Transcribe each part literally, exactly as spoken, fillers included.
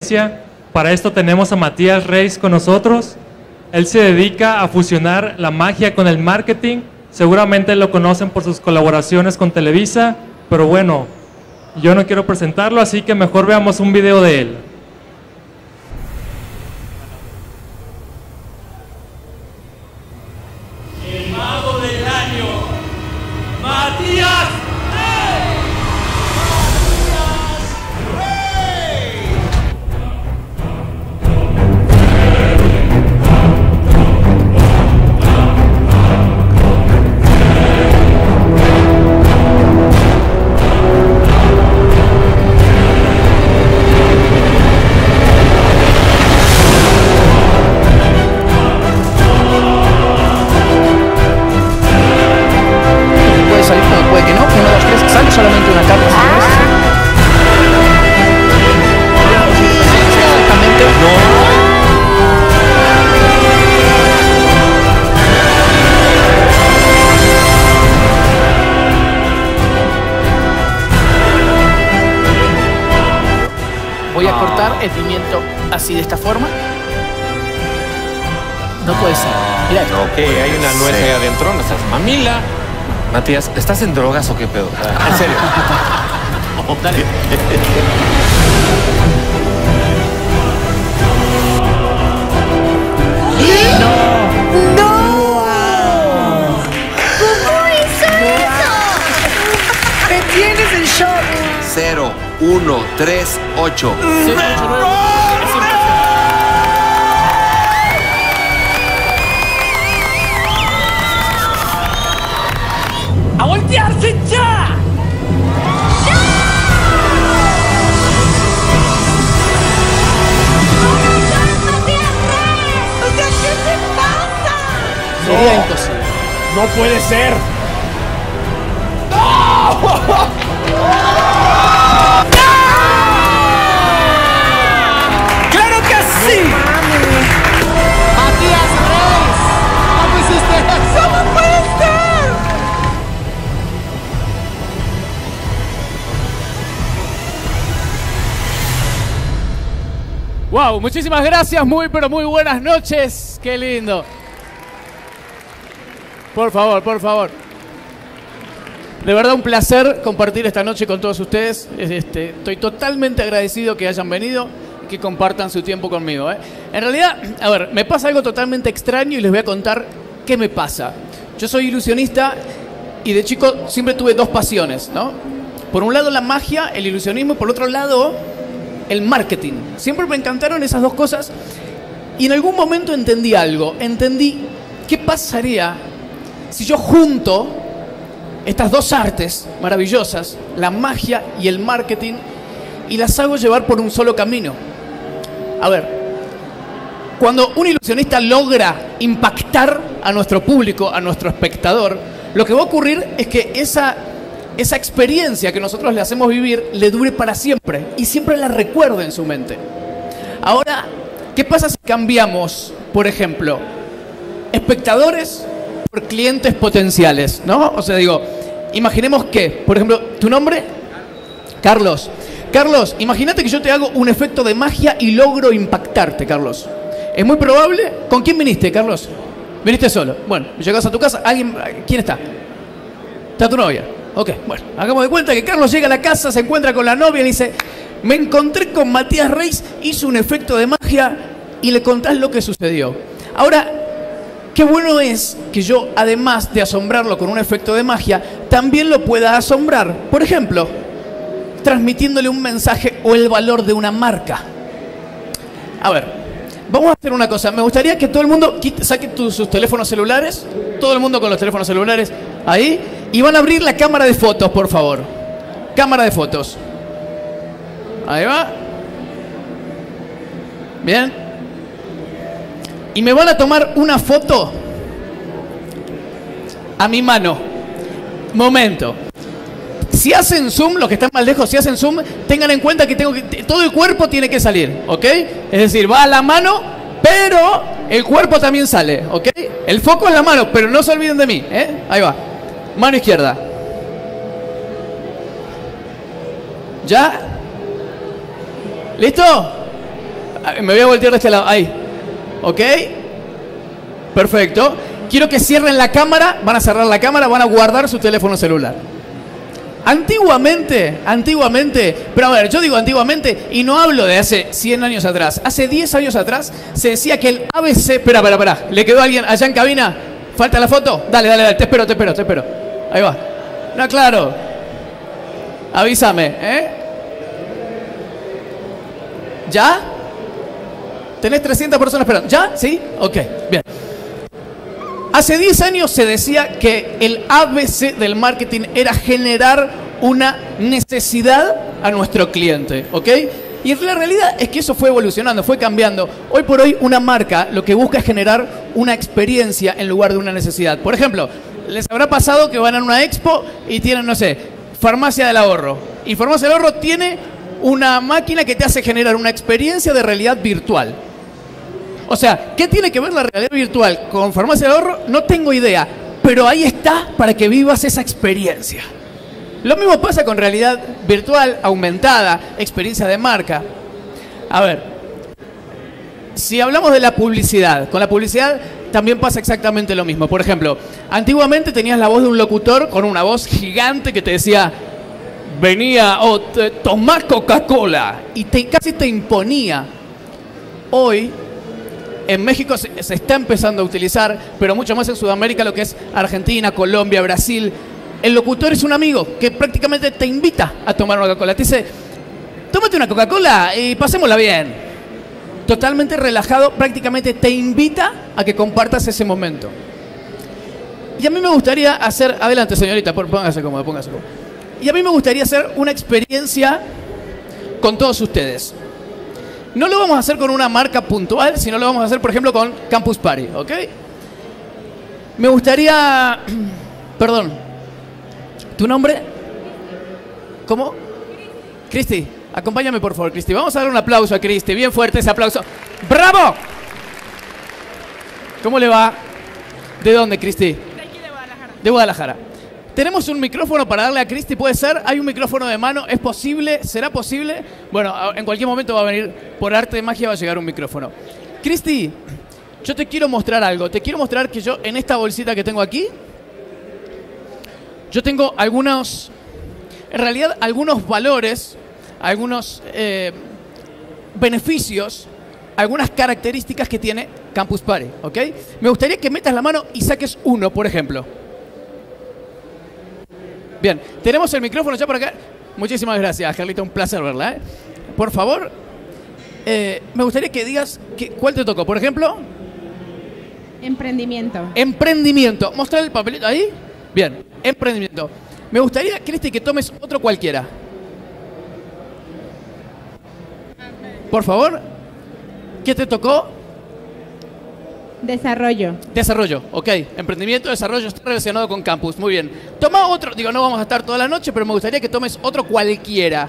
Para esto tenemos a Matías Reis con nosotros. Él se dedica a fusionar la magia con el marketing. Seguramente lo conocen por sus colaboraciones con Televisa, pero bueno, yo no quiero presentarlo, así que mejor veamos un video de él. El mago del año, Matías Reis. Solamente una carta, señores. Exactamente. Voy a cortar el pimiento así de esta forma. No puede ser. Mira esto. Ok, hay una nuez ahí adentro, no seas mamila. Matías, ¿estás en drogas o qué pedo? En serio. Oh, dale. ¡No! ¡No! ¿Cómo hizo eso? ¡Me tienes en shock! cero, uno, tres, ocho. ¡A voltearse ya! Sería imposible. ¡No puede ser! ¡Claro que sí! ¡Matías Reis! ¿Cómo hiciste eso? ¿Cómo puede ser? Wow, muchísimas gracias, muy pero muy buenas noches. Qué lindo. Por favor, por favor. De verdad un placer compartir esta noche con todos ustedes. Este, estoy totalmente agradecido que hayan venido y que compartan su tiempo conmigo, ¿eh? En realidad, a ver, me pasa algo totalmente extraño y les voy a contar qué me pasa. Yo soy ilusionista y de chico siempre tuve dos pasiones, ¿no? Por un lado la magia, el ilusionismo, y por otro lado el marketing. Siempre me encantaron esas dos cosas y en algún momento entendí algo. Entendí qué pasaría si yo junto estas dos artes maravillosas, la magia y el marketing, y las hago llevar por un solo camino. A ver, cuando un ilusionista logra impactar a nuestro público, a nuestro espectador, lo que va a ocurrir es que esa, esa experiencia que nosotros le hacemos vivir le dure para siempre y siempre la recuerde en su mente. Ahora, ¿qué pasa si cambiamos, por ejemplo, espectadores por clientes potenciales, ¿no? O sea, digo, imaginemos que, por ejemplo, ¿tu nombre? Carlos. Carlos, imagínate que yo te hago un efecto de magia y logro impactarte, Carlos. ¿Es muy probable? ¿Con quién viniste, Carlos? ¿Viniste solo? Bueno, llegas a tu casa, ¿alguien? ¿Quién está? ¿Está tu novia? Ok, bueno, hagamos de cuenta que Carlos llega a la casa, se encuentra con la novia y le dice: me encontré con Matías Reis, hizo un efecto de magia, y le contás lo que sucedió. Ahora, qué bueno es que yo, además de asombrarlo con un efecto de magia, también lo pueda asombrar. Por ejemplo, transmitiéndole un mensaje o el valor de una marca. A ver, vamos a hacer una cosa. Me gustaría que todo el mundo quite, saque tus, sus teléfonos celulares. Todo el mundo con los teléfonos celulares ahí. Y van a abrir la cámara de fotos, por favor. Cámara de fotos. Ahí va. Bien. Y me van a tomar una foto a mi mano. Momento. Si hacen zoom, los que están más lejos, si hacen zoom, tengan en cuenta que tengo que, todo el cuerpo tiene que salir, ¿ok? Es decir, va a la mano, pero el cuerpo también sale, ¿ok? El foco es la mano, pero no se olviden de mí, ¿eh? Ahí va. Mano izquierda. ¿Ya? ¿Listo? Me voy a voltear de este lado. Ahí. ¿Ok? Perfecto. Quiero que cierren la cámara. Van a cerrar la cámara, van a guardar su teléfono celular. Antiguamente, antiguamente, pero a ver, yo digo antiguamente y no hablo de hace cien años atrás. Hace diez años atrás se decía que el A B C... Espera, espera, espera. ¿Le quedó alguien allá en cabina? ¿Falta la foto? Dale, dale, dale. Te espero, te espero, te espero. Ahí va. No, claro. Avísame, ¿eh? ¿Ya? ¿Tenés trescientas personas esperando? ¿Ya? ¿Sí? Ok, bien. Hace diez años se decía que el A B C del marketing era generar una necesidad a nuestro cliente, ¿ok? Y la realidad es que eso fue evolucionando, fue cambiando. Hoy por hoy una marca lo que busca es generar una experiencia en lugar de una necesidad. Por ejemplo, les habrá pasado que van a una expo y tienen, no sé, Farmacia del Ahorro. Y Farmacia del Ahorro tiene una máquina que te hace generar una experiencia de realidad virtual. O sea, ¿qué tiene que ver la realidad virtual con Farmacia del Ahorro? No tengo idea, pero ahí está para que vivas esa experiencia. Lo mismo pasa con realidad virtual, aumentada, experiencia de marca. A ver, si hablamos de la publicidad, con la publicidad también pasa exactamente lo mismo. Por ejemplo, antiguamente tenías la voz de un locutor con una voz gigante que te decía, venía o te, tomá Coca-Cola, y te, casi te imponía. Hoy, en México se, se está empezando a utilizar, pero mucho más en Sudamérica, lo que es Argentina, Colombia, Brasil. El locutor es un amigo que prácticamente te invita a tomar una Coca-Cola. Te dice, tómate una Coca-Cola y pasémosla bien. Totalmente relajado, prácticamente te invita a que compartas ese momento. Y a mí me gustaría hacer... Adelante, señorita, póngase cómodo, póngase cómodo. Y a mí me gustaría hacer una experiencia con todos ustedes. No lo vamos a hacer con una marca puntual, sino lo vamos a hacer, por ejemplo, con Campus Party, ¿ok? Me gustaría... Perdón. ¿Tu nombre? ¿Cómo? Cristi, acompáñame, por favor, Cristi. Vamos a dar un aplauso a Cristi. Bien fuerte ese aplauso. ¡Bravo! ¿Cómo le va? ¿De dónde, Cristi? De aquí, de Guadalajara. De Guadalajara. Tenemos un micrófono para darle a Cristi, ¿puede ser? Hay un micrófono de mano, ¿es posible? ¿Será posible? Bueno, en cualquier momento va a venir, por arte de magia va a llegar un micrófono. Cristi, yo te quiero mostrar algo. Te quiero mostrar que yo, en esta bolsita que tengo aquí, yo tengo algunos, en realidad, algunos valores, algunos eh, beneficios, algunas características que tiene Campus Party, ¿ok? Me gustaría que metas la mano y saques uno, por ejemplo. Bien, tenemos el micrófono ya por acá. Muchísimas gracias, Carlita, un placer verla, ¿eh? Por favor, eh, me gustaría que digas que, cuál te tocó. Por ejemplo, emprendimiento. Emprendimiento. Mostrar el papelito ahí. Bien, emprendimiento. Me gustaría, Cristi, que tomes otro cualquiera. Por favor, ¿qué te tocó? Desarrollo. Desarrollo, ok. Emprendimiento, desarrollo está relacionado con campus. Muy bien. Toma otro, digo, no vamos a estar toda la noche, pero me gustaría que tomes otro cualquiera.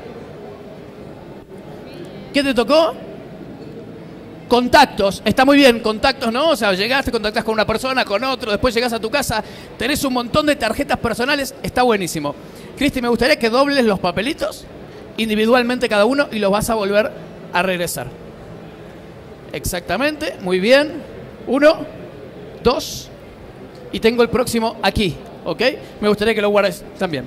¿Qué te tocó? Contactos. Está muy bien, contactos, ¿no? O sea, llegaste, contactás con una persona, con otro, después llegás a tu casa, tenés un montón de tarjetas personales, está buenísimo. Cristi, me gustaría que dobles los papelitos individualmente cada uno y los vas a volver a regresar. Exactamente, muy bien. Uno, dos, y tengo el próximo aquí, ¿ok? Me gustaría que lo guardes también.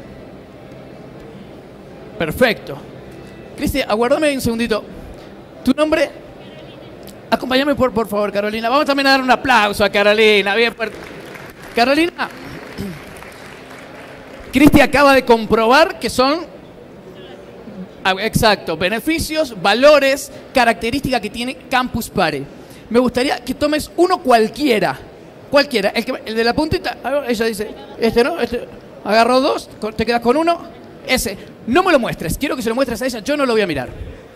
Perfecto. Cristi, aguárdame un segundito. ¿Tu nombre? Acompáñame, por, por favor, Carolina. Vamos también a dar un aplauso a Carolina. Bien fuerte. Carolina, Cristi acaba de comprobar que son, exacto, beneficios, valores, características que tiene Campus Party. Me gustaría que tomes uno cualquiera. Cualquiera. El, que, el de la puntita. Ella dice, este no, este. Agarro dos, te quedas con uno. Ese. No me lo muestres. Quiero que se lo muestres a ella. Yo no lo voy a mirar.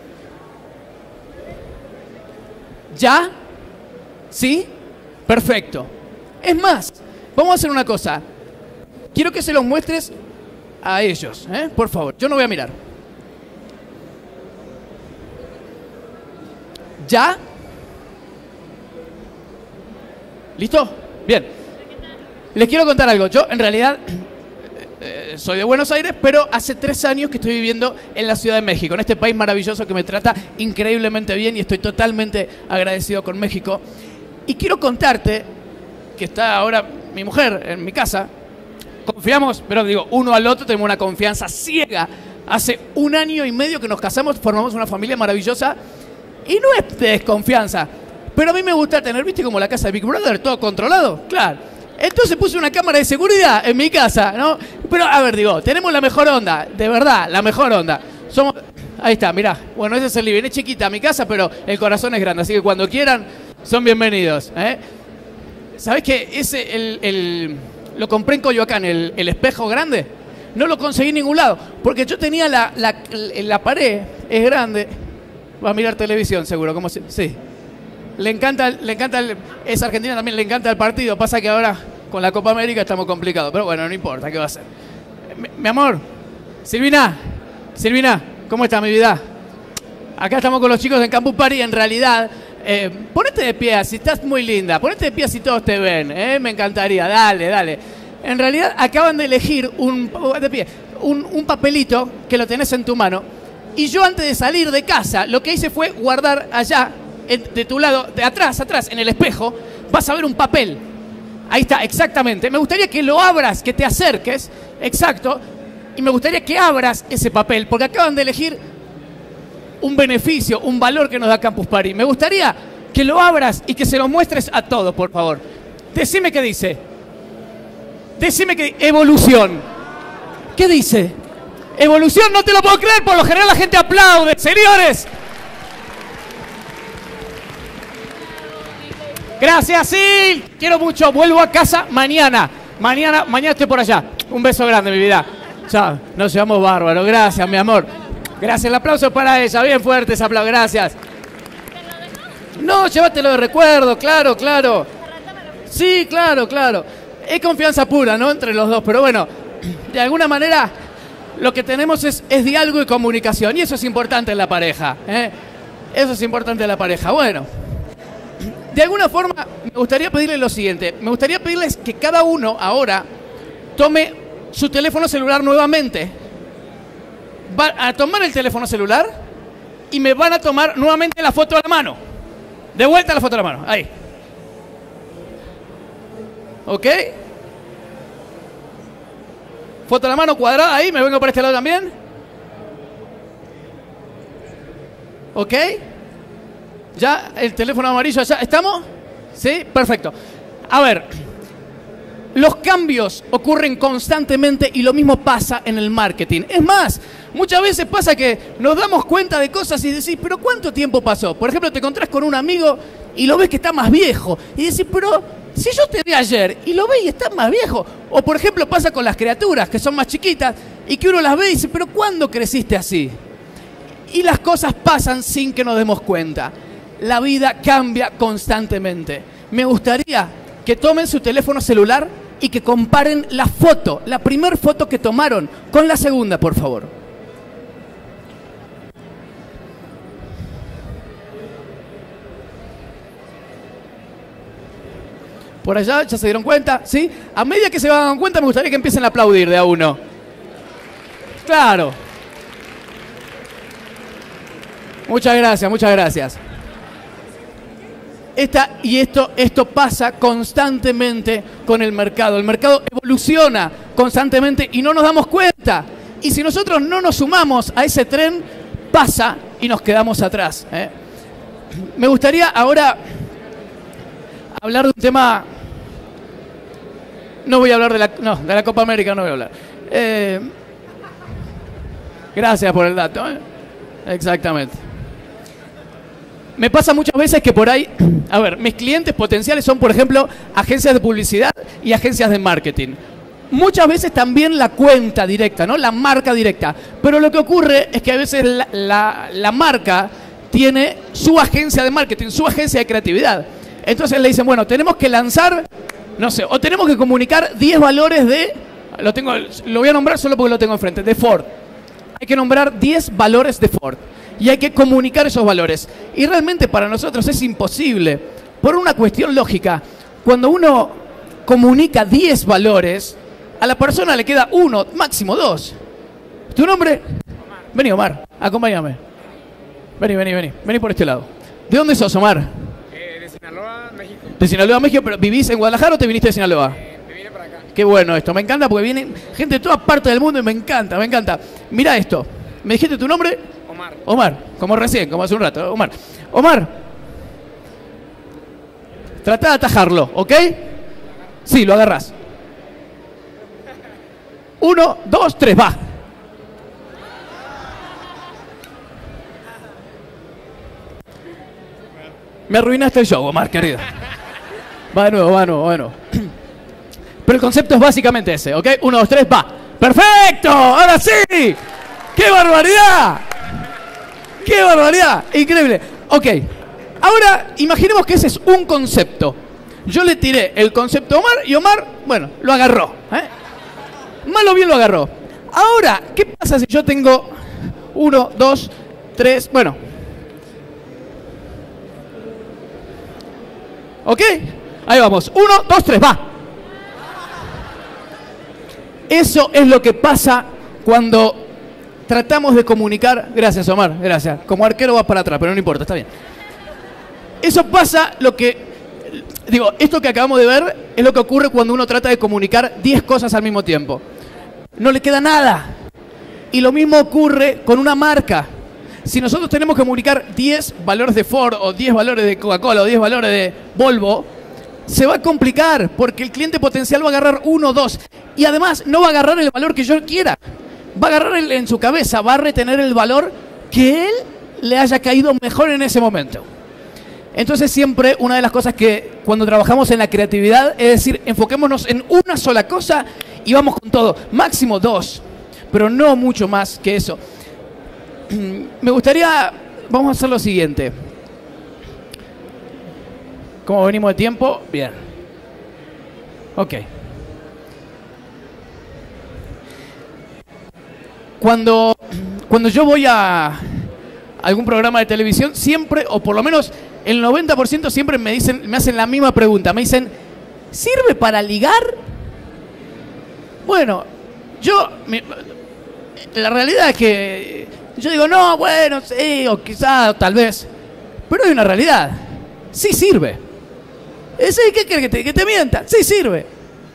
¿Ya? ¿Sí? Perfecto. Es más, vamos a hacer una cosa. Quiero que se los muestres a ellos, ¿eh? Por favor. Yo no voy a mirar. ¿Ya? ¿Listo? Bien. Les quiero contar algo. Yo, en realidad, eh, soy de Buenos Aires, pero hace tres años que estoy viviendo en la Ciudad de México, en este país maravilloso que me trata increíblemente bien y estoy totalmente agradecido con México. Y quiero contarte que está ahora mi mujer en mi casa. Confiamos, pero digo, uno al otro tenemos una confianza ciega. Hace un año y medio que nos casamos, formamos una familia maravillosa y no es de desconfianza. Pero a mí me gusta tener, ¿viste como la casa de Big Brother? Todo controlado, claro. Entonces puse una cámara de seguridad en mi casa, ¿no? Pero, a ver, digo, tenemos la mejor onda, de verdad, la mejor onda. Somos... Ahí está, mirá. Bueno, ese es el living. Es chiquita mi casa, pero el corazón es grande. Así que cuando quieran, son bienvenidos, ¿eh? ¿Sabés qué? Ese, el, el... Lo compré en Coyoacán, el, el espejo grande. No lo conseguí en ningún lado. Porque yo tenía la, la, la pared, es grande. Va a mirar televisión, seguro. ¿Cómo se...? Sí. Le encanta, le encanta el, es argentina también, le encanta el partido. Pasa que ahora con la Copa América estamos complicados. Pero bueno, no importa, ¿qué va a hacer? Mi, mi amor, Silvina, Silvina, ¿cómo está mi vida? Acá estamos con los chicos en Campus Party. En realidad, eh, ponete de pie, si estás muy linda. Ponete de pie si todos te ven, ¿eh? Me encantaría, dale, dale. En realidad acaban de elegir un, de pie, un, un papelito que lo tenés en tu mano. Y yo antes de salir de casa, lo que hice fue guardar allá, de tu lado, de atrás, atrás, en el espejo, vas a ver un papel. Ahí está, exactamente. Me gustaría que lo abras, que te acerques, exacto, y me gustaría que abras ese papel, porque acaban de elegir un beneficio, un valor que nos da Campus Party. Me gustaría que lo abras y que se lo muestres a todos, por favor. Decime qué dice. Decime qué... Evolución. ¿Qué dice? Evolución, no te lo puedo creer, por lo general la gente aplaude. Señores. Gracias, sí. Quiero mucho. Vuelvo a casa mañana. Mañana, mañana estoy por allá. Un beso grande, mi vida. Chao. Nos llevamos bárbaro. Gracias, mi amor. Gracias. El aplauso para ella. Bien fuerte ese aplauso. Gracias. No, llévatelo de recuerdo. Claro, claro. Sí, claro, claro. Es confianza pura, ¿no? Entre los dos. Pero bueno, de alguna manera lo que tenemos es, es diálogo y comunicación. Y eso es importante en la pareja, ¿eh? Eso es importante en la pareja. Bueno. De alguna forma, me gustaría pedirles lo siguiente. Me gustaría pedirles que cada uno ahora tome su teléfono celular nuevamente. Va a tomar el teléfono celular y me van a tomar nuevamente la foto a la mano. De vuelta la foto a la mano. Ahí. ¿Ok? Foto a la mano cuadrada ahí. Me vengo por este lado también. ¿Ok? Ya, el teléfono amarillo allá. ¿Estamos? ¿Sí? Perfecto. A ver, los cambios ocurren constantemente y lo mismo pasa en el marketing. Es más, muchas veces pasa que nos damos cuenta de cosas y decís, pero ¿cuánto tiempo pasó? Por ejemplo, te encontrás con un amigo y lo ves que está más viejo. Y decís, pero si yo te vi ayer y lo ves y está más viejo. O por ejemplo pasa con las criaturas que son más chiquitas y que uno las ve y dice, pero ¿cuándo creciste así? Y las cosas pasan sin que nos demos cuenta. La vida cambia constantemente. Me gustaría que tomen su teléfono celular y que comparen la foto, la primera foto que tomaron, con la segunda, por favor. Por allá, ¿ya se dieron cuenta? ¿Sí? A medida que se van cuenta, me gustaría que empiecen a aplaudir de a uno. Claro. Muchas gracias, muchas gracias. Esta, y esto, esto pasa constantemente con el mercado. El mercado evoluciona constantemente y no nos damos cuenta. Y si nosotros no nos sumamos a ese tren, pasa y nos quedamos atrás, ¿eh? Me gustaría ahora hablar de un tema... No voy a hablar de la, no, de la Copa América, no voy a hablar. Eh, gracias por el dato, ¿eh? Exactamente. Me pasa muchas veces que por ahí, a ver, mis clientes potenciales son, por ejemplo, agencias de publicidad y agencias de marketing. Muchas veces también la cuenta directa, ¿no? La marca directa. Pero lo que ocurre es que a veces la, la, la marca tiene su agencia de marketing, su agencia de creatividad. Entonces le dicen, bueno, tenemos que lanzar, no sé, o tenemos que comunicar diez valores de, lo tengo, lo voy a nombrar solo porque lo tengo enfrente, de Ford. Hay que nombrar diez valores de Ford. Y hay que comunicar esos valores. Y realmente para nosotros es imposible, por una cuestión lógica. Cuando uno comunica diez valores, A la persona le queda uno, máximo dos. ¿Tu nombre? Omar. Vení, Omar, acompáñame. Vení, vení, vení. Vení por este lado. ¿De dónde sos, Omar? Eh, de Sinaloa, México. De Sinaloa, México, pero ¿vivís en Guadalajara o te viniste de Sinaloa? Eh, me vine para acá. Qué bueno esto, me encanta porque viene gente de todas partes del mundo y me encanta, me encanta. Mira esto. ¿Me dijiste tu nombre? Omar. Omar, como recién, como hace un rato. Omar. Omar. Trata de atajarlo, ¿ok? Sí, lo agarrás. Uno, dos, tres, va. Me arruinaste el show, Omar, querido. Va de nuevo, va de nuevo, va de nuevo. Pero el concepto es básicamente ese, ¿ok? Uno, dos, tres, va. ¡Perfecto! ¡Ahora sí! ¡Qué barbaridad! ¡Qué barbaridad! Increíble. Ok, ahora imaginemos que ese es un concepto. Yo le tiré el concepto a Omar y Omar, bueno, lo agarró. ¿eh? Mal o bien lo agarró. Ahora, ¿qué pasa si yo tengo uno, dos, tres, bueno? ¿Ok? Ahí vamos. Uno, dos, tres, va. Eso es lo que pasa cuando tratamos de comunicar. Gracias, Omar, gracias. Como arquero vas para atrás, pero no importa, está bien. Eso pasa lo que... Digo, esto que acabamos de ver es lo que ocurre cuando uno trata de comunicar diez cosas al mismo tiempo. No le queda nada. Y lo mismo ocurre con una marca. Si nosotros tenemos que comunicar diez valores de Ford o diez valores de Coca-Cola o diez valores de Volvo, se va a complicar porque el cliente potencial va a agarrar uno o dos. Y además no va a agarrar el valor que yo quiera. Va a agarrar el, en su cabeza, va a retener el valor que él le haya caído mejor en ese momento. Entonces siempre una de las cosas que cuando trabajamos en la creatividad es decir, enfoquémonos en una sola cosa y vamos con todo. Máximo dos, pero no mucho más que eso. Me gustaría, vamos a hacer lo siguiente. ¿Cómo venimos de tiempo? Bien. Ok. Cuando, cuando yo voy a algún programa de televisión, siempre, o por lo menos el noventa por ciento siempre me dicen, me hacen la misma pregunta. Me dicen, ¿sirve para ligar? Bueno, yo, mi, la realidad es que yo digo, no, bueno, sí, o quizá, tal vez. Pero hay una realidad. Sí sirve. Sí, ¿qué quieres que te, que te mienta? Sí sirve.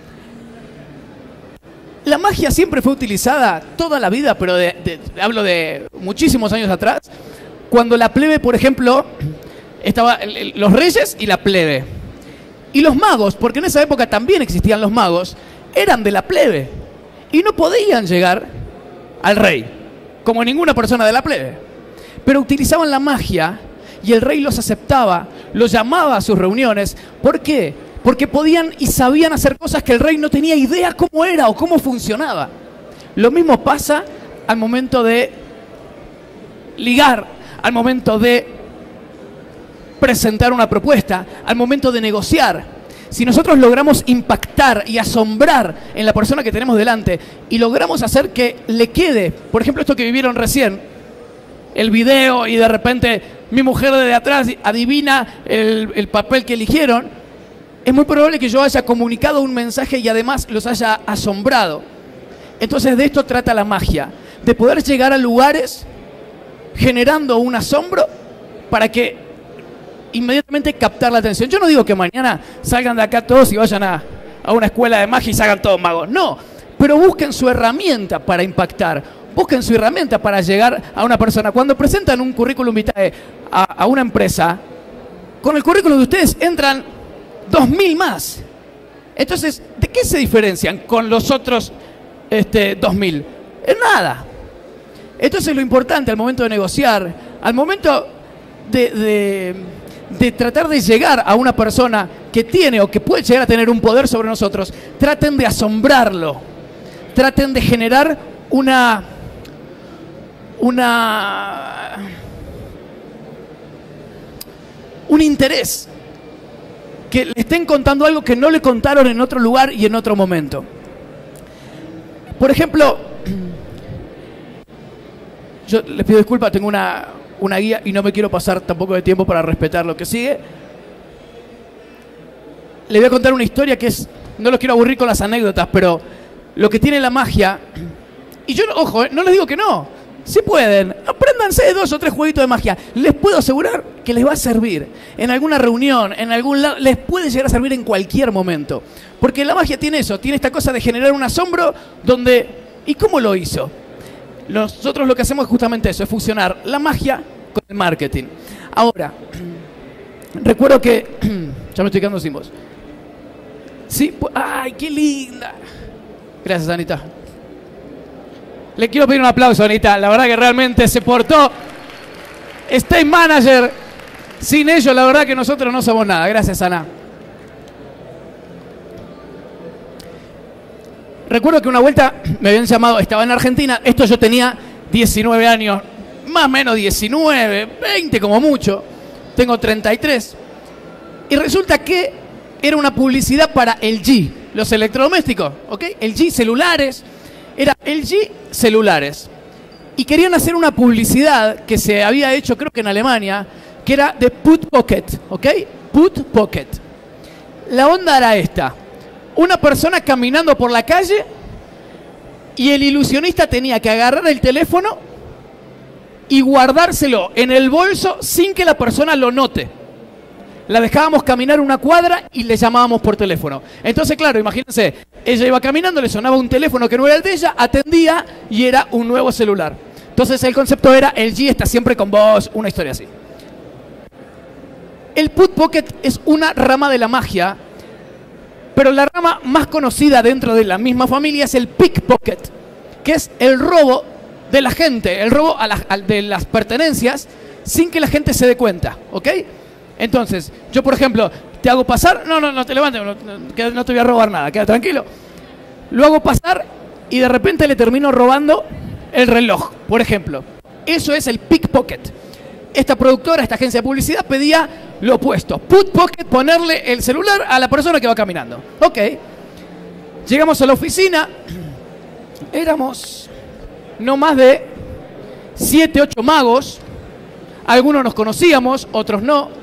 La magia siempre fue utilizada toda la vida, pero de, de, hablo de muchísimos años atrás, cuando la plebe, por ejemplo, estaba el, el, los reyes y la plebe. Y los magos, porque en esa época también existían los magos, eran de la plebe. Y no podían llegar al rey, como ninguna persona de la plebe. Pero utilizaban la magia y el rey los aceptaba, los llamaba a sus reuniones. ¿Por qué? Porque podían y sabían hacer cosas que el rey no tenía idea cómo era o cómo funcionaba. Lo mismo pasa al momento de ligar, al momento de presentar una propuesta, al momento de negociar. Si nosotros logramos impactar y asombrar en la persona que tenemos delante y logramos hacer que le quede, por ejemplo, esto que vivieron recién, el video y de repente mi mujer de atrás adivina el, el papel que eligieron, es muy probable que yo haya comunicado un mensaje y además los haya asombrado. Entonces de esto trata la magia, de poder llegar a lugares generando un asombro para que inmediatamente captar la atención. Yo no digo que mañana salgan de acá todos y vayan a, a una escuela de magia y se hagan todos magos, no, pero busquen su herramienta para impactar, busquen su herramienta para llegar a una persona. Cuando presentan un currículum vitae a, a una empresa, con el currículum de ustedes entran dos mil más. Entonces, ¿de qué se diferencian con los otros este, dos mil? En nada. Entonces lo importante al momento de negociar, al momento de, de, de tratar de llegar a una persona que tiene o que puede llegar a tener un poder sobre nosotros, traten de asombrarlo, traten de generar una, una, un interés, que le estén contando algo que no le contaron en otro lugar y en otro momento. Por ejemplo, yo les pido disculpas, tengo una, una guía y no me quiero pasar tampoco de tiempo para respetar lo que sigue. Le voy a contar una historia que es, no los quiero aburrir con las anécdotas, pero lo que tiene la magia, y yo, ojo, eh, no les digo que no, si pueden, apréndanse dos o tres jueguitos de magia. Les puedo asegurar que les va a servir en alguna reunión, en algún lado, les puede llegar a servir en cualquier momento. Porque la magia tiene eso, tiene esta cosa de generar un asombro donde... ¿Y cómo lo hizo? Nosotros lo que hacemos es justamente eso, es fusionar la magia con el marketing. Ahora, recuerdo que... ya me estoy quedando sin voz. Sí, ¡ay, qué linda! Gracias, Anita. Le quiero pedir un aplauso, Anita. La verdad que realmente se portó. Stage Manager. Sin ellos, la verdad que nosotros no somos nada. Gracias, Ana. Recuerdo que una vuelta me habían llamado, estaba en Argentina. Esto yo tenía diecinueve años. Más o menos diecinueve, veinte como mucho. Tengo treinta y tres. Y resulta que era una publicidad para L G. Los electrodomésticos, ¿ok? L G celulares. Era L G celulares. Y querían hacer una publicidad que se había hecho, creo que en Alemania, que era de Put Pocket, ¿ok? Put Pocket. La onda era esta. Una persona caminando por la calle y el ilusionista tenía que agarrar el teléfono y guardárselo en el bolso sin que la persona lo note. La dejábamos caminar una cuadra y le llamábamos por teléfono. Entonces, claro, imagínense, ella iba caminando, le sonaba un teléfono que no era el de ella, atendía y era un nuevo celular. Entonces el concepto era, L G está siempre con vos, una historia así. El Put Pocket es una rama de la magia, pero la rama más conocida dentro de la misma familia es el Pickpocket, que es el robo de la gente, el robo a la, a, de las pertenencias sin que la gente se dé cuenta, ¿ok? Entonces, yo por ejemplo, te hago pasar, no, no, no te levantes, no, no, no te voy a robar nada, queda tranquilo. Lo hago pasar y de repente le termino robando el reloj, por ejemplo. Eso es el pickpocket. Esta productora, esta agencia de publicidad pedía lo opuesto. Put pocket, ponerle el celular a la persona que va caminando. Ok. Llegamos a la oficina. Éramos no más de siete, ocho magos. Algunos nos conocíamos, otros no.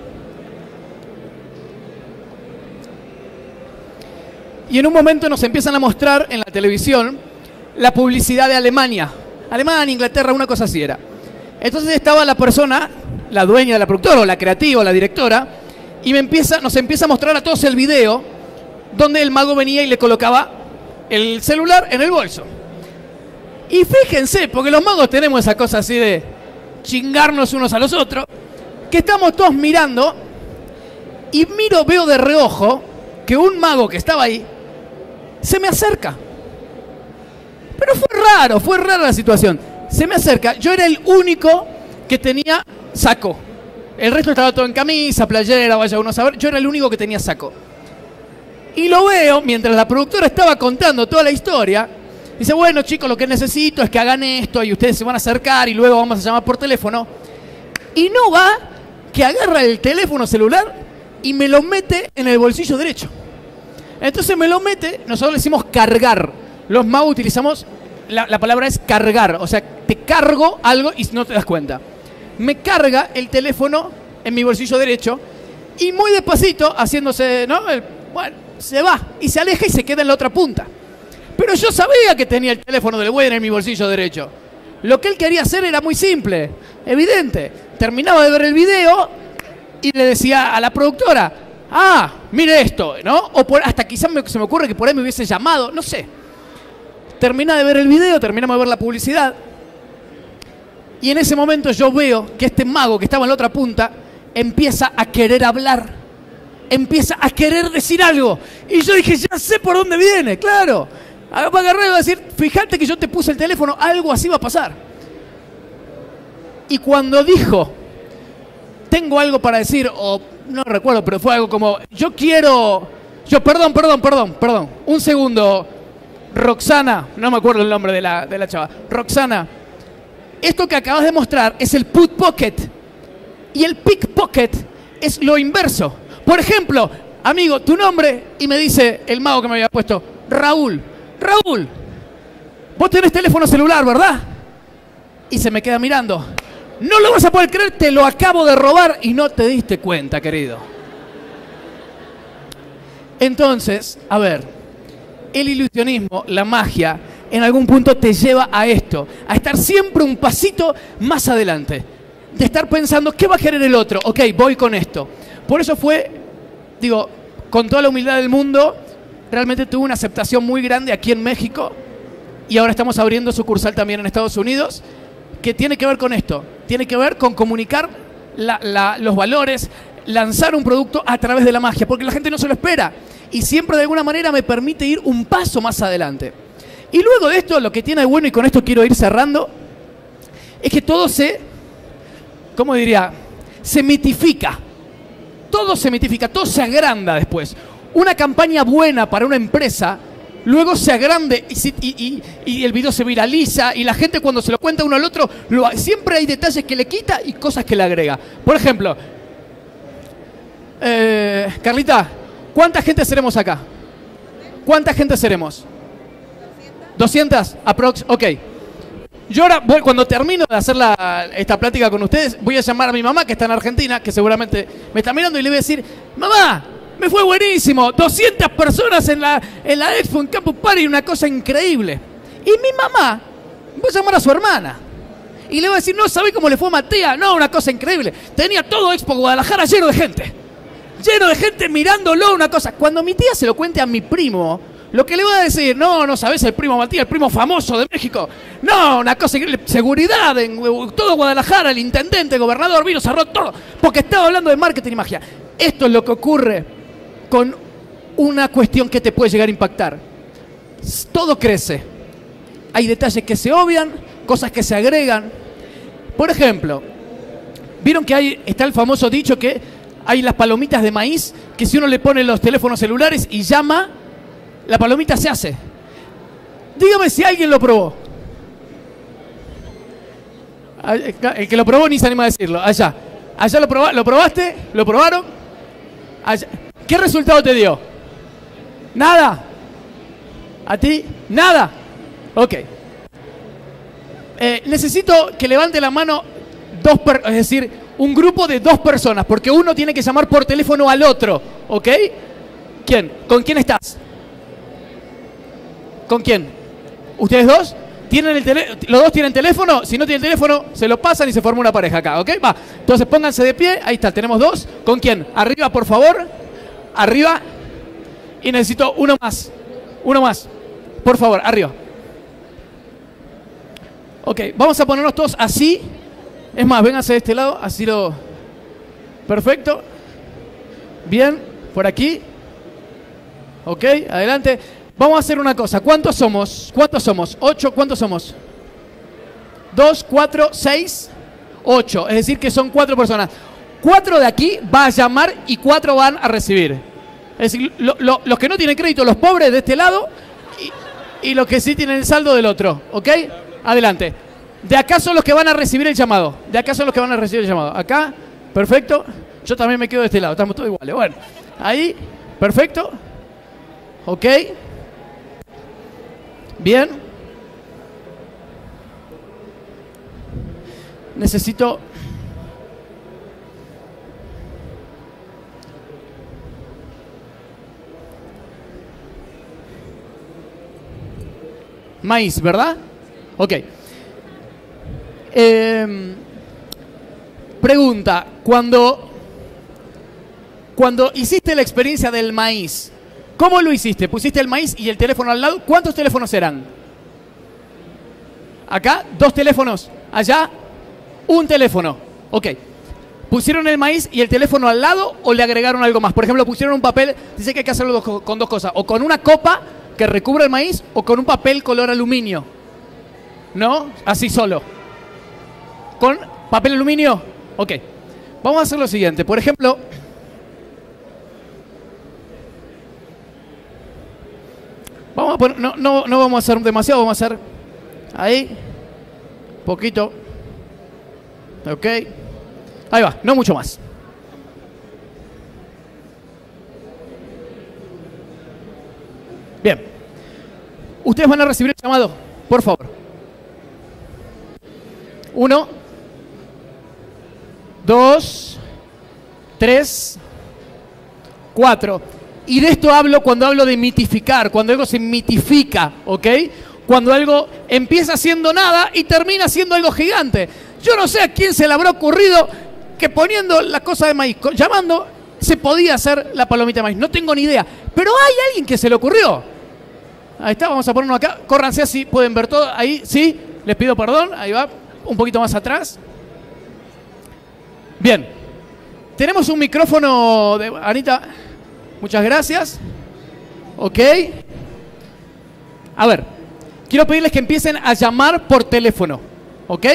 Y en un momento nos empiezan a mostrar en la televisión la publicidad de Alemania. Alemania, Inglaterra, una cosa así era. Entonces estaba la persona, la dueña de la productora, o la creativa, o la directora, y me empieza, nos empieza a mostrar a todos el video donde el mago venía y le colocaba el celular en el bolso. Y fíjense, porque los magos tenemos esa cosa así de chingarnos unos a los otros, que estamos todos mirando, y miro, veo de reojo que un mago que estaba ahí se me acerca. Pero fue raro, fue rara la situación. Se me acerca, yo era el único que tenía saco. El resto estaba todo en camisa, playera, vaya uno a saber. Yo era el único que tenía saco. Y lo veo, mientras la productora estaba contando toda la historia, dice, bueno chicos, lo que necesito es que hagan esto y ustedes se van a acercar y luego vamos a llamar por teléfono. Y no va que agarra el teléfono celular y me lo mete en el bolsillo derecho. Entonces me lo mete, nosotros le decimos cargar. Los magos utilizamos, la, la palabra es cargar, o sea, te cargo algo y no te das cuenta. Me carga el teléfono en mi bolsillo derecho y muy despacito, haciéndose, ¿no? El, bueno, se va y se aleja y se queda en la otra punta. Pero yo sabía que tenía el teléfono del güey en mi bolsillo derecho. Lo que él quería hacer era muy simple, evidente. Terminaba de ver el video y le decía a la productora, ah, mire esto, ¿no? O por, hasta quizás me, se me ocurre que por ahí me hubiese llamado, no sé. Termina de ver el video, terminamos de ver la publicidad. Y en ese momento yo veo que este mago que estaba en la otra punta empieza a querer hablar. Empieza a querer decir algo. Y yo dije, ya sé por dónde viene, claro. Me agarré y iba a decir, fíjate que yo te puse el teléfono, algo así va a pasar. Y cuando dijo, tengo algo para decir, o no recuerdo, pero fue algo como, yo quiero... Yo, perdón, perdón, perdón, perdón. Un segundo. Roxana, no me acuerdo el nombre de la, de la chava. Roxana, esto que acabas de mostrar es el put pocket. Y el pickpocket es lo inverso. Por ejemplo, amigo, tu nombre, y me dice el mago que me había puesto, Raúl. Raúl, vos tenés teléfono celular, ¿verdad? Y se me queda mirando. No lo vas a poder creer, te lo acabo de robar y no te diste cuenta, querido. Entonces, a ver, el ilusionismo, la magia, en algún punto te lleva a esto, a estar siempre un pasito más adelante, de estar pensando, ¿qué va a querer el otro? Ok, voy con esto. Por eso fue, digo, con toda la humildad del mundo, realmente tuvo una aceptación muy grande aquí en México y ahora estamos abriendo sucursal también en Estados Unidos, que tiene que ver con esto, tiene que ver con comunicar la, la, los valores, lanzar un producto a través de la magia, porque la gente no se lo espera y siempre de alguna manera me permite ir un paso más adelante. Y luego de esto, lo que tiene de bueno, y con esto quiero ir cerrando, es que todo se, ¿cómo diría? Se mitifica. Todo se mitifica, todo se agranda después. Una campaña buena para una empresa, luego se agrande y, y, y, y el video se viraliza y la gente cuando se lo cuenta uno al otro, lo, siempre hay detalles que le quita y cosas que le agrega. Por ejemplo, eh, Carlita, ¿cuánta gente seremos acá? ¿Cuánta gente seremos? ¿doscientas? Aprox. Ok. Yo ahora, voy, cuando termino de hacer la, esta plática con ustedes, voy a llamar a mi mamá, que está en Argentina, que seguramente me está mirando, y le voy a decir, mamá, me fue buenísimo, doscientas personas en la, en la Expo, en Campus Party, una cosa increíble. Y mi mamá, voy a llamar a su hermana, y le voy a decir, no, ¿sabe cómo le fue a Matías? No, una cosa increíble. Tenía todo Expo Guadalajara lleno de gente. Lleno de gente mirándolo, una cosa. Cuando mi tía se lo cuente a mi primo, lo que le voy a decir, no, no sabes, el primo Matías, el primo famoso de México. No, una cosa increíble. Seguridad en todo Guadalajara, el intendente, el gobernador, vino, cerró todo, porque estaba hablando de marketing y magia. Esto es lo que ocurre con una cuestión que te puede llegar a impactar. Todo crece. Hay detalles que se obvian, cosas que se agregan. Por ejemplo, vieron que hay, está el famoso dicho que hay las palomitas de maíz, que si uno le pone los teléfonos celulares y llama, la palomita se hace. Dígame si alguien lo probó. El que lo probó ni se anima a decirlo. Allá. Allá lo, proba, ¿lo probaste? ¿Lo probaron? Allá. ¿Qué resultado te dio? ¿Nada? ¿A ti? ¿Nada? Ok. Eh, necesito que levante la mano dos, per es decir, un grupo de dos personas, porque uno tiene que llamar por teléfono al otro, ¿ok? ¿Quién? ¿Con quién estás? ¿Con quién? ¿Ustedes dos? ¿Tienen el tele ¿Los dos tienen teléfono? Si no tienen teléfono, se lo pasan y se forma una pareja acá, ¿ok? Va. Entonces pónganse de pie, ahí está, tenemos dos. ¿Con quién? Arriba, por favor. Arriba. Y necesito uno más. Uno más. Por favor, arriba. Ok, vamos a ponernos todos así. Es más, vénganse de este lado, así lo... Perfecto. Bien, por aquí. Ok, adelante. Vamos a hacer una cosa. ¿Cuántos somos? ¿Cuántos somos? ¿Ocho? ¿Cuántos somos? Dos, cuatro, seis, ocho. Es decir, que son cuatro personas. Cuatro de aquí va a llamar y cuatro van a recibir. Es decir, lo, lo, los que no tienen crédito, los pobres de este lado y, y los que sí tienen el saldo del otro. ¿Ok? Adelante. De acá son los que van a recibir el llamado. De acá son los que van a recibir el llamado. Acá, perfecto. Yo también me quedo de este lado. Estamos todos iguales. Bueno, ahí, perfecto. Ok. Bien. Necesito... Maíz, ¿verdad? Ok. Eh, pregunta, cuando, cuando hiciste la experiencia del maíz, ¿cómo lo hiciste? ¿Pusiste el maíz y el teléfono al lado? ¿Cuántos teléfonos eran? Acá, dos teléfonos. Allá, un teléfono. Ok. ¿Pusieron el maíz y el teléfono al lado o le agregaron algo más? Por ejemplo, pusieron un papel, dice que hay que hacerlo con dos cosas. O con una copa que recubre el maíz o con un papel color aluminio. ¿No? Así solo. ¿Con papel aluminio? Ok. Vamos a hacer lo siguiente. Por ejemplo, vamos a poner, no, no, no vamos a hacer demasiado, vamos a hacer ahí, poquito. Ok. Ahí va, no mucho más. Bien. Ustedes van a recibir el llamado, por favor. Uno, dos, tres, cuatro. Y de esto hablo cuando hablo de mitificar, cuando algo se mitifica, ¿ok? Cuando algo empieza siendo nada y termina siendo algo gigante. Yo no sé a quién se le habrá ocurrido que poniendo la cosa de maíz, llamando, se podía hacer la palomita de maíz. No tengo ni idea. Pero hay alguien que se le ocurrió. Ahí está, vamos a ponerlo acá. Córranse así, pueden ver todo. Ahí, sí, les pido perdón. Ahí va, un poquito más atrás. Bien. Tenemos un micrófono de Anita. Muchas gracias. Ok. A ver, quiero pedirles que empiecen a llamar por teléfono. ¿Ok?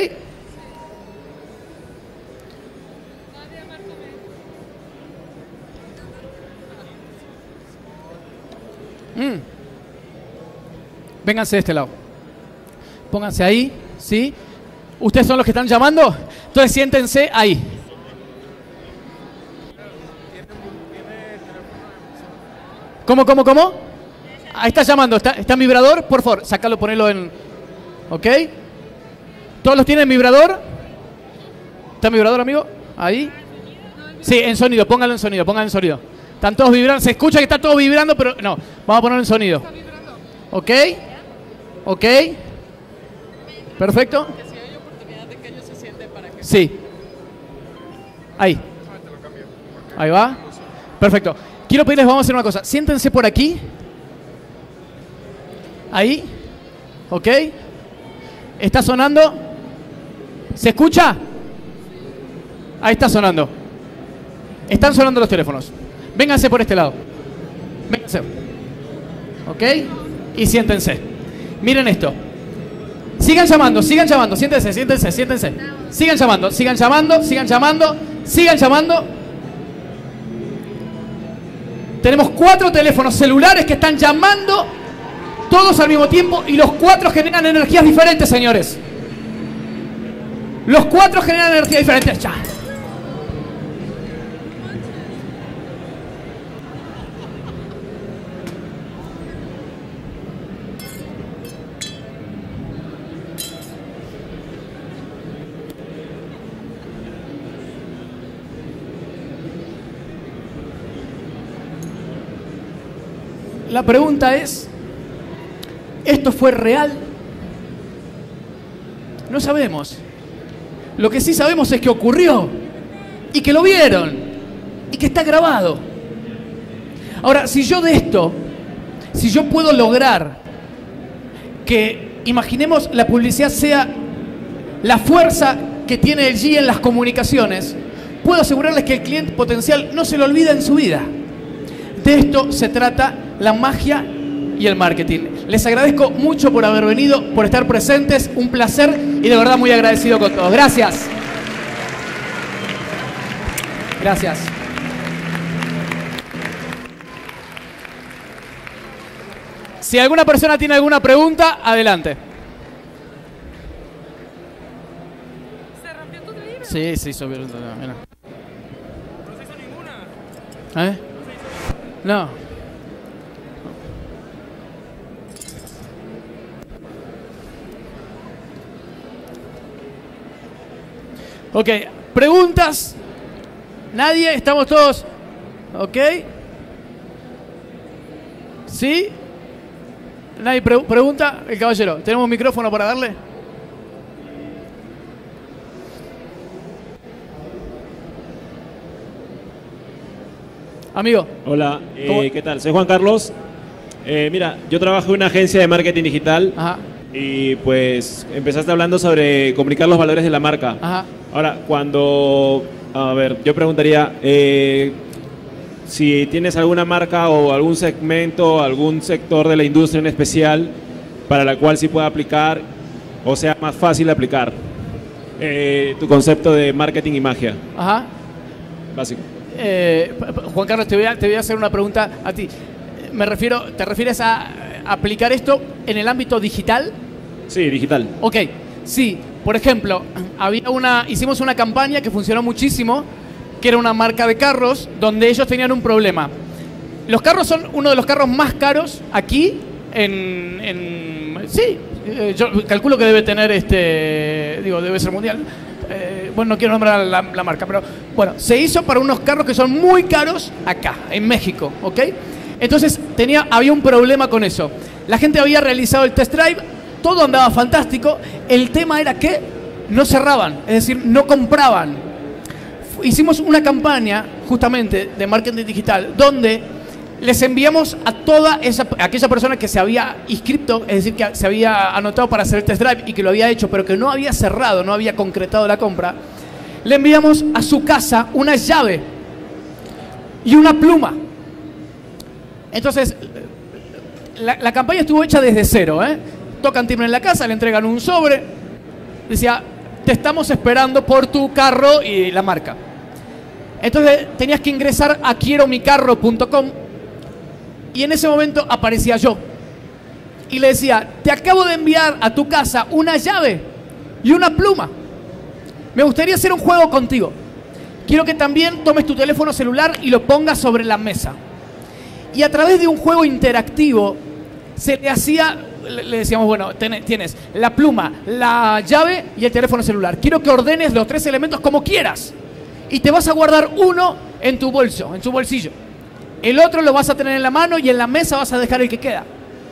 Mm. Vénganse de este lado. Pónganse ahí, ¿sí? ¿Ustedes son los que están llamando? Entonces siéntense ahí. ¿Cómo, cómo, cómo? Ahí está llamando. ¿Está, está en vibrador? Por favor, sácalo, ponelo en... ¿Ok? ¿Todos los tienen vibrador? ¿Está en vibrador, amigo? Ahí. Sí, en sonido. Póngalo en sonido. Póngalo en sonido. Están todos vibrando. Se escucha que está todo vibrando, pero no. Vamos a ponerlo en sonido. ¿Ok? ¿Ok? Perfecto. Sí. Ahí. Ahí va. Perfecto. Quiero pedirles, vamos a hacer una cosa. Siéntense por aquí. Ahí. ¿Ok? ¿Está sonando? ¿Se escucha? Ahí está sonando. Están sonando los teléfonos. Vénganse por este lado. Vénganse. ¿Ok? Y siéntense. Miren esto. Sigan llamando, sigan llamando. Siéntense, siéntense, siéntense. Sigan llamando, sigan llamando, sigan llamando, sigan llamando. Tenemos cuatro teléfonos celulares que están llamando todos al mismo tiempo y los cuatro generan energías diferentes, señores. Los cuatro generan energías diferentes. Ya. La pregunta es, ¿esto fue real? No sabemos. Lo que sí sabemos es que ocurrió y que lo vieron y que está grabado. Ahora, si yo de esto, si yo puedo lograr que, imaginemos, la publicidad sea la fuerza que tiene L G en las comunicaciones, puedo asegurarles que el cliente potencial no se lo olvida en su vida. De esto se trata la magia y el marketing. Les agradezco mucho por haber venido, por estar presentes, un placer y de verdad muy agradecido con todos. Gracias. Gracias. Si alguna persona tiene alguna pregunta, adelante. ¿Se rompió tu libro? Sí, sí, sobre... No, mira. No se hizo ninguna. ¿Eh? No. Ok, preguntas. Nadie, estamos todos. Ok. ¿Sí? Nadie pre pregunta. El caballero, ¿tenemos un micrófono para darle? Amigo. Hola, eh, ¿qué tal? Soy Juan Carlos. Eh, mira, yo trabajo en una agencia de marketing digital. Ajá. Y pues empezaste hablando sobre comunicar los valores de la marca. Ajá. Ahora, cuando... A ver, yo preguntaría... Eh, si tienes alguna marca o algún segmento, algún sector de la industria en especial para la cual sí pueda aplicar o sea más fácil aplicar eh, tu concepto de marketing y magia. Ajá. Básico. Eh, Juan Carlos, te voy, a, te voy a hacer una pregunta a ti. Me refiero, ¿te refieres a aplicar esto en el ámbito digital? Sí, digital. Ok, sí. Por ejemplo, había una, hicimos una campaña que funcionó muchísimo, que era una marca de carros, donde ellos tenían un problema. Los carros son uno de los carros más caros aquí, en... en sí, eh, yo calculo que debe tener, este digo, debe ser mundial. Eh, bueno, no quiero nombrar la, la marca, pero bueno, se hizo para unos carros que son muy caros acá, en México, ¿ok? Entonces tenía, había un problema con eso. La gente había realizado el test drive, todo andaba fantástico. El tema era que no cerraban, es decir, no compraban. Hicimos una campaña justamente de marketing digital donde les enviamos a toda esa, a aquella persona que se había inscrito, es decir, que se había anotado para hacer el test drive y que lo había hecho, pero que no había cerrado, no había concretado la compra, le enviamos a su casa una llave y una pluma. Entonces, la, la campaña estuvo hecha desde cero, ¿eh? Tocan timbre en la casa, le entregan un sobre, decía, te estamos esperando por tu carro y la marca. Entonces tenías que ingresar a quiero mi carro punto com y en ese momento aparecía yo y le decía, te acabo de enviar a tu casa una llave y una pluma. Me gustaría hacer un juego contigo. Quiero que también tomes tu teléfono celular y lo pongas sobre la mesa. Y a través de un juego interactivo se le hacía, le decíamos, bueno, ten, tienes la pluma, la llave y el teléfono celular. Quiero que ordenes los tres elementos como quieras. Y te vas a guardar uno en tu bolso, en tu bolsillo. El otro lo vas a tener en la mano y en la mesa vas a dejar el que queda.